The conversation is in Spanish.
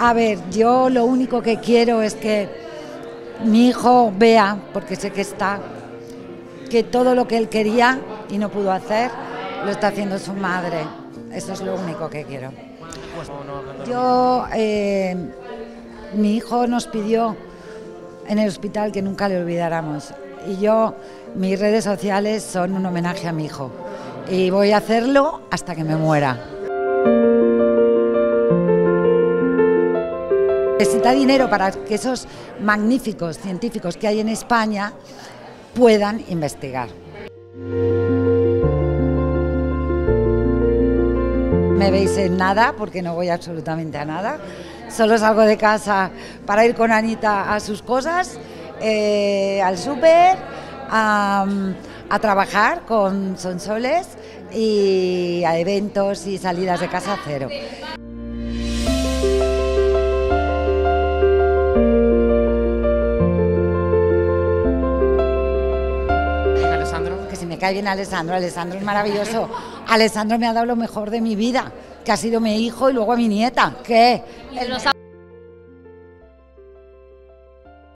A ver, yo lo único que quiero es que mi hijo vea, porque sé que está, que todo lo que él quería y no pudo hacer, lo está haciendo su madre. Eso es lo único que quiero. Yo, mi hijo nos pidió en el hospital que nunca le olvidáramos. Y yo, mis redes sociales son un homenaje a mi hijo. Y voy a hacerlo hasta que me muera. Necesita dinero para que esos magníficos científicos que hay en España puedan investigar. Me veis en nada, porque no voy absolutamente a nada. Solo salgo de casa para ir con Anita a sus cosas, al súper, a trabajar con Sonsoles y a eventos y salidas de casa cero. Que si me cae bien Alessandro es maravilloso. Alessandro me ha dado lo mejor de mi vida, que ha sido mi hijo y luego a mi nieta. ¿Qué?